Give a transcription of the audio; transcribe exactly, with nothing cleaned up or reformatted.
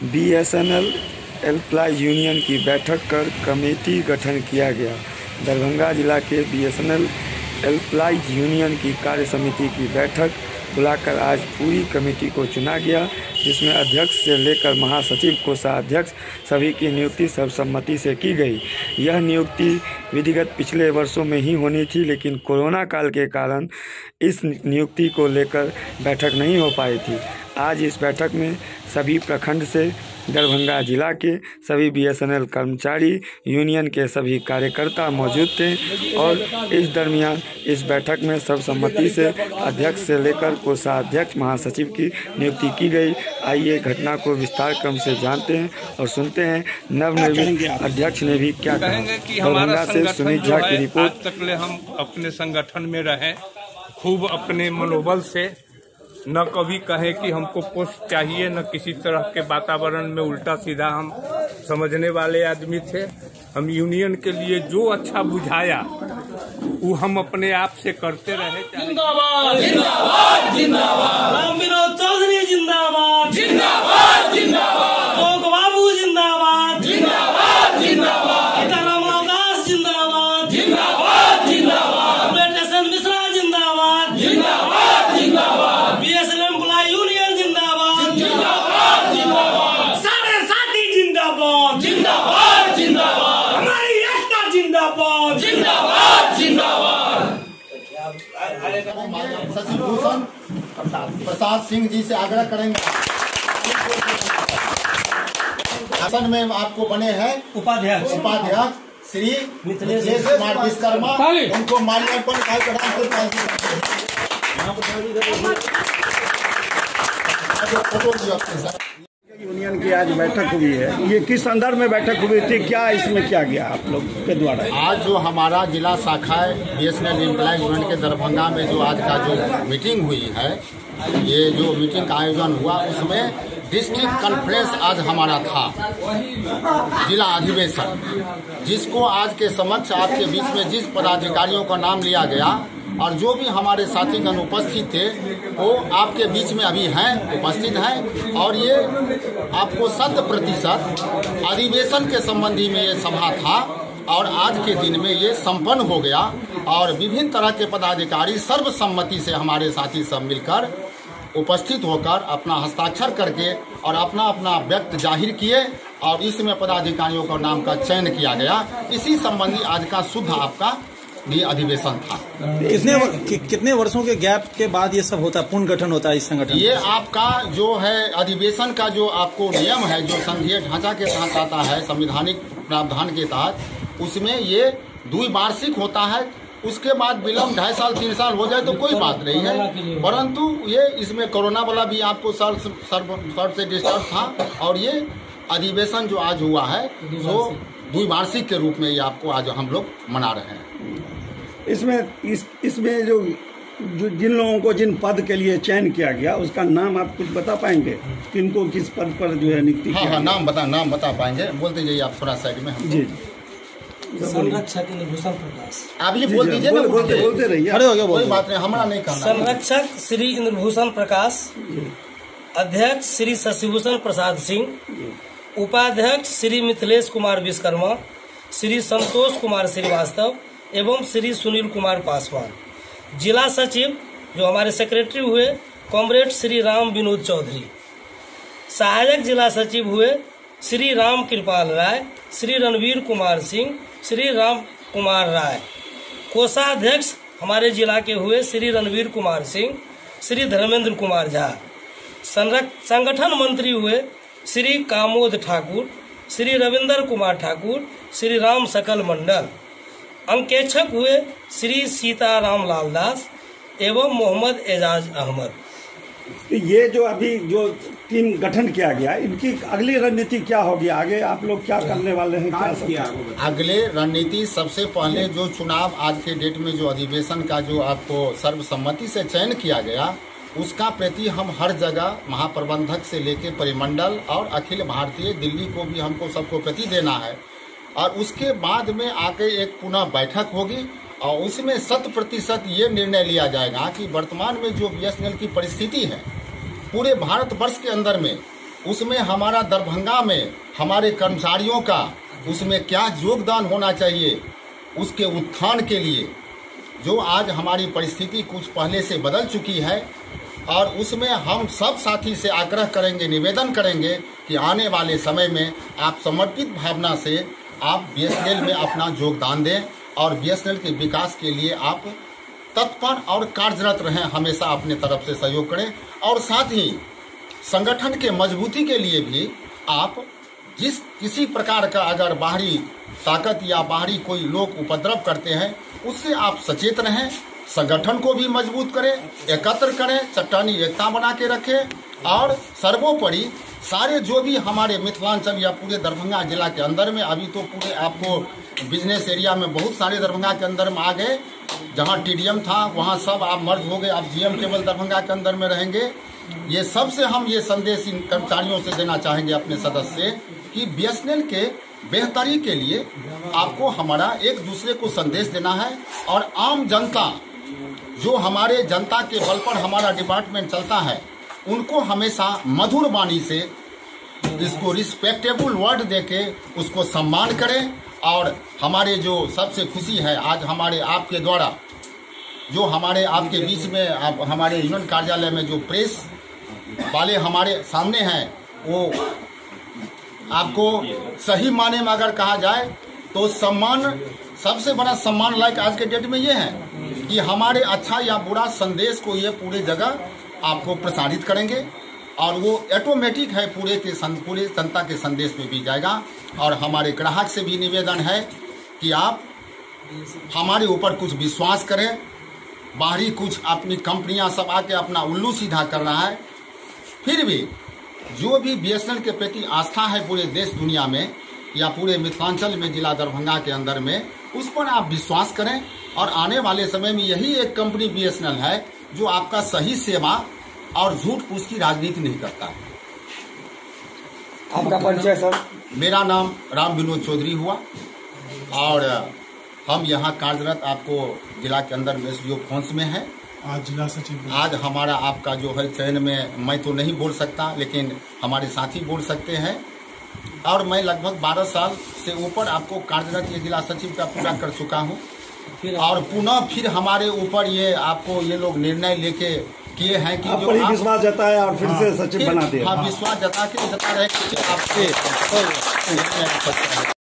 BSNL employ union की बैठक कर कमेटी गठन किया गया। दरभंगा जिला के बीएसएनएल एम्प्लॉय यूनियन की कार्य समिति की बैठक बुलाकर आज पूरी कमेटी को चुना गया, जिसमें अध्यक्ष से लेकर महासचिव कोषाध्यक्ष सभी की नियुक्ति सर्वसम्मति से की गई। यह नियुक्ति विधिगत पिछले वर्षों में ही होनी थी, लेकिन कोरोना काल के कारण इस नियुक्ति को लेकर बैठक नहीं हो पाई थी। आज इस बैठक में सभी प्रखंड से दरभंगा जिला के सभी बीएसएनएल कर्मचारी यूनियन के सभी कार्यकर्ता मौजूद थे और इस दरमियान इस बैठक में सर्वसम्मति से अध्यक्ष से लेकर कोषाध्यक्ष महासचिव की नियुक्ति की गई। आइए घटना को विस्तार क्रम से जानते हैं और सुनते हैं नवनिर्मित अध्यक्ष ने भी क्या कहा। दरभंगा से सुनील झा की रिपोर्ट। आज तक हम अपने संगठन में रहे, खूब अपने मनोबल से, न कभी कहे कि हमको पोस्ट चाहिए, न किसी तरह के वातावरण में उल्टा सीधा हम समझने वाले आदमी थे। हम यूनियन के लिए जो अच्छा बुझाया वो हम अपने आप से करते रहे। जिंदाबाद जिंदाबाद जिंदाबाद, राम विनोद चौधरी जिंदाबाद जिंदाबाद जिंदाबाद, भोग बाबू जिंदाबाद जिंदाबाद जिंदाबाद, रामलाल दास जिंदाबाद जिंदाबाद जिंदाबाद, मेडिटेशन मिश्रा जिंदाबाद जिंदाबाद जिंदाबाद, बीएसएनएल एम्प्लॉय यूनियन जिंदाबाद जिंदाबाद जिंदाबाद, सारे साथी जिंदाबाद जिंदाबाद जिंदाबाद, हमारी एकता जिंदाबाद जिंदाबाद जिंदाबाद। शशिभूषण प्रसाद सिंह जी से आग्रह करेंगे। आसन में आपको बने हैं उपाध्यक्ष उपाध्यक्ष श्री मिथिलेश कुमार विश्वकर्मा, उनको माल्यार्पण यूनियन की आज बैठक हुई है, ये किस संदर्भ में बैठक हुई थी, क्या इसमें क्या गया आप लोग के द्वारा? आज जो हमारा जिला शाखा बीएसएनएल एम्प्लॉय यूनियन के दरभंगा में जो आज का जो मीटिंग हुई है, ये जो मीटिंग का आयोजन हुआ उसमें डिस्ट्रिक्ट कॉन्फ्रेंस आज हमारा था, जिला अधिवेशन, जिसको आज के समक्ष आपके बीच में जिस पदाधिकारियों का नाम लिया गया और जो भी हमारे साथीगण उपस्थित थे वो आपके बीच में अभी हैं, उपस्थित हैं और ये आपको शत प्रतिशत अधिवेशन के संबंधी में ये सभा था और आज के दिन में ये संपन्न हो गया और विभिन्न तरह के पदाधिकारी सर्वसम्मति से हमारे साथी सब मिलकर उपस्थित होकर अपना हस्ताक्षर करके और अपना अपना व्यक्त जाहिर किए और इसमें पदाधिकारियों का नाम का चयन किया गया। इसी संबंधी आज का शुद्ध आपका ये अधिवेशन था। कितने कि, कितने वर्षों के गैप के बाद ये सब होता है, पुनः गठन होता है इस संगठन? ये आपका जो है अधिवेशन का जो आपको नियम है, जो संघीय ढांचा के तहत आता है, संवैधानिक प्रावधान के तहत, उसमें ये द्विवार्षिक होता है। उसके बाद विलम्ब ढाई साल तीन साल हो जाए तो कोई बात नहीं है, परंतु ये इसमें कोरोना वाला भी आपको सर सर से डिस्टर्ब था और ये अधिवेशन जो आज हुआ है वो द्विवार्षिक के रूप में ये आपको आज हम लोग मना रहे हैं। इसमें इस इसमें जो जो जिन लोगों को जिन पद के लिए चयन किया गया उसका नाम आप कुछ बता पाएंगे, किनको किस पद पर जो है नियुक्ति? हाँ हाँ, नाम बता नाम बता पाएंगे, बोलते जाइए आप थोड़ा साइड में। जी, संरक्षक इंद्रभूषण प्रकाश, आप ये बोल दीजिए ना, बोलते बोलते रहिए, खड़े हो गए, कोई बात नहीं, हमारा नहीं करना। संरक्षक श्री इंद्रभूषण प्रकाश, अध्यक्ष श्री शशिभूषण प्रसाद सिंह, उपाध्यक्ष श्री मिथिलेश कुमार विश्वकर्मा, श्री संतोष कुमार श्रीवास्तव एवं श्री सुनील कुमार पासवान। जिला सचिव जो हमारे सेक्रेटरी हुए कॉमरेड श्री राम विनोद चौधरी। सहायक जिला सचिव हुए श्री राम कृपाल राय, श्री रणवीर कुमार सिंह, श्री राम कुमार राय। कोषाध्यक्ष हमारे जिला के हुए श्री रणवीर कुमार सिंह, श्री धर्मेंद्र कुमार झा। संगठन मंत्री हुए श्री कामोद ठाकुर, श्री रविंदर कुमार ठाकुर, श्री राम सकल मंडल। अंकेक्षक हुए श्री सीताराम लाल दास एवं मोहम्मद एजाज अहमद। ये जो अभी जो टीम गठन किया गया, इनकी अगली रणनीति क्या होगी, आगे आप लोग क्या करने वाले हैं, क्या सब? अगले रणनीति सबसे पहले जो चुनाव आज के डेट में जो अधिवेशन का जो आपको सर्वसम्मति से चयन किया गया, उसका प्रति हम हर जगह महाप्रबंधक से लेकर परिमंडल और अखिल भारतीय दिल्ली को भी हमको सबको प्रति देना है और उसके बाद में आके एक पुनः बैठक होगी और उसमें शत प्रतिशत ये निर्णय लिया जाएगा कि वर्तमान में जो बीएसएनएल की परिस्थिति है पूरे भारतवर्ष के अंदर में उसमें हमारा दरभंगा में हमारे कर्मचारियों का उसमें क्या योगदान होना चाहिए, उसके उत्थान के लिए जो आज हमारी परिस्थिति कुछ पहले से बदल चुकी है, और उसमें हम सब साथी से आग्रह करेंगे, निवेदन करेंगे कि आने वाले समय में आप समर्पित भावना से आप बीएसएनएल में अपना योगदान दें और बीएसएनएल के विकास के लिए आप तत्पर और कार्यरत रहें, हमेशा अपने तरफ से सहयोग करें। और साथ ही संगठन के मजबूती के लिए भी आप जिस किसी प्रकार का अगर बाहरी ताकत या बाहरी कोई लोग उपद्रव करते हैं उससे आप सचेत रहें, संगठन को भी मजबूत करें, एकत्र करें, चट्टानी एकता बना के रखें। और सर्वोपरि सारे जो भी हमारे मिथिलांचल या पूरे दरभंगा जिला के अंदर में, अभी तो पूरे आपको बिजनेस एरिया में बहुत सारे दरभंगा के अंदर में आ गए, जहां टीडीएम था वहां सब आप मर्ज हो गए, आप जीएम केवल दरभंगा के अंदर में रहेंगे। ये सबसे हम ये संदेश इन कर्मचारियों से देना चाहेंगे अपने सदस्य से कि बीएसएनएल के बेहतरी के लिए आपको हमारा एक दूसरे को संदेश देना है, और आम जनता जो हमारे जनता के बल पर हमारा डिपार्टमेंट चलता है उनको हमेशा मधुर वाणी से इसको रिस्पेक्टेबल वर्ड देके उसको सम्मान करें। और हमारे जो सबसे खुशी है आज हमारे आपके द्वारा जो हमारे आपके बीच में आप हमारे यूनियन कार्यालय में जो प्रेस वाले हमारे सामने हैं, वो आपको सही माने में अगर कहा जाए तो सम्मान, सबसे बड़ा सम्मान लायक आज के डेट में ये है कि हमारे अच्छा या बुरा संदेश को ये पूरे जगह आपको प्रसारित करेंगे, और वो ऑटोमेटिक है पूरे के पूरे जनता के संदेश में भी जाएगा। और हमारे ग्राहक से भी निवेदन है कि आप हमारे ऊपर कुछ विश्वास करें। बाहरी कुछ अपनी कंपनियां सब आके अपना उल्लू सीधा कर रहा है, फिर भी जो भी बीएसएनएल के प्रति आस्था है पूरे देश दुनिया में या पूरे मिथिलांचल में जिला दरभंगा के अंदर में, उस पर आप विश्वास करें। और आने वाले समय में यही एक कंपनी बीएसएनएल है जो आपका सही सेवा और झूठ फूस की राजनीति नहीं करता है। आपका परिचय सर? मेरा नाम राम विनोद चौधरी हुआ, और हम यहाँ कार्यरत आपको जिला के अंदर में एसडीओ फोन्स में है। आज जिला सचिव, आज हमारा आपका जो है चयन में मैं तो नहीं बोल सकता, लेकिन हमारे साथी बोल सकते हैं। और मैं लगभग बारह साल से ऊपर आपको कार्यरत ये जिला सचिव का पूरा कर चुका हूँ, और पुनः फिर हमारे ऊपर ये आपको ये लोग निर्णय लेके किए हैं कि आप जो पर ही आप, विश्वास जताया और फिर से सचिव बना दिया। हाँ, विश्वास जता के जता रहे कि आपसे